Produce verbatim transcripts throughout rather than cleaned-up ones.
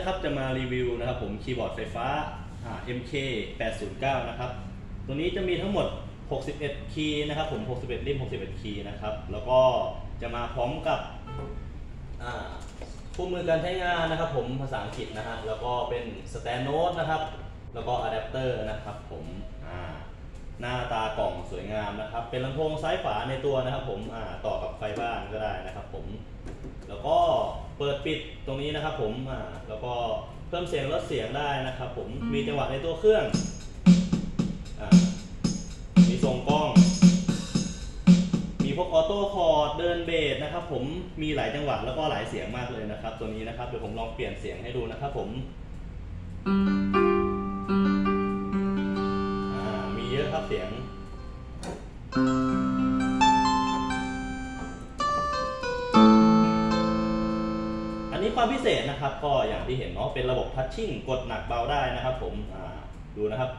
นะครับจะมารีวิวนะครับผมคีย์บอร์ดไฟฟ้า เอ็ม เค แปดศูนย์เก้า นะครับตัวนี้จะมีทั้งหมดหกสิบเอ็ดคีย์นะครับผมหกสิบเอ็ดริมหกสิบเอ็ดคีย์นะครับแล้วก็จะมาพร้อมกับคู่มือการใช้งานนะครับผมภาษาอังกฤษนะฮะแล้วก็เป็นสแตนโน้ตนะครับแล้วก็อะแดปเตอร์นะครับผมหน้าตากล่องสวยงามนะครับเป็นลำโพงซ้ายฝาในตัวนะครับผมต่อกับไฟบ้านก็ได้นะครับผมแล้วก็เปิดปิดตรงนี้นะครับผมแล้วก็เพิ่มเสียงลดเสียงได้นะครับผมมีจังหวะในตัวเครื่องมีทรงกล้องมีพวกออโต้คอร์ดเดินเบสนะครับผมมีหลายจังหวะแล้วก็หลายเสียงมากเลยนะครับตัวนี้นะครับเดี๋ยวผมลองเปลี่ยนเสียงให้ดูนะครับผมมีเยอะครับเสียงอันนี้ความพิเศษนะครับก็อย่างที่เห็นเนาะเป็นระบบทัชชิ่งกดหนักเบาได้นะครับผมดูนะครับ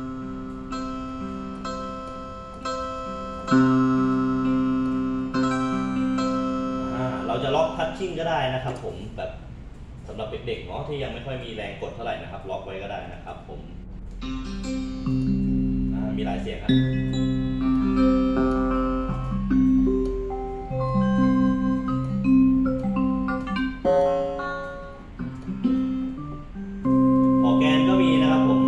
เราจะล็อกทัชชิ่งก็ได้นะครับผมแบบสำหรับเด็กๆเนาะที่ยังไม่ค่อยมีแรงกดเท่าไหร่นะครับล็อกไว้ก็ได้นะครับผมมีหลายเสียงครับออร์แกนก็มีนะครับผม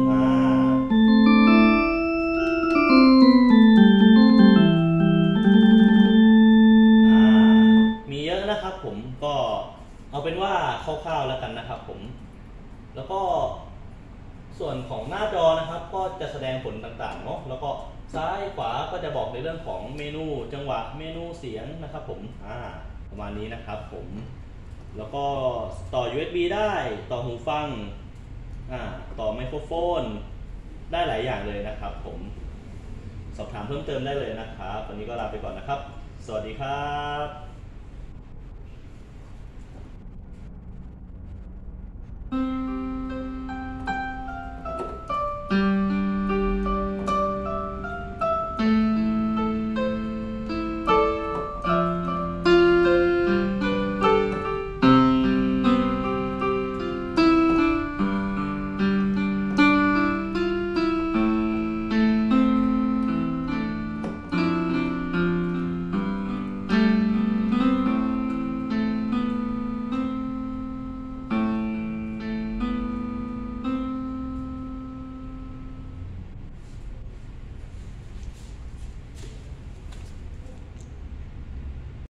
มีเยอะนะครับผมก็เอาเป็นว่าคร่าวๆแล้วกันนะครับผมแล้วก็ส่วนของหน้าจอนะครับก็จะแสดงผลต่างๆเนาะแล้วก็ซ้ายขวาก็จะบอกในเรื่องของเมนูจังหวะเมนูเสียงนะครับผมอ่าประมาณนี้นะครับผมแล้วก็ต่อ ยู เอส บี ได้ต่อหูฟังอ่าต่อไมโครโฟนได้หลายอย่างเลยนะครับผมสอบถามเพิ่มเติมได้เลยนะครับวันนี้ก็ลาไปก่อนนะครับสวัสดีครับ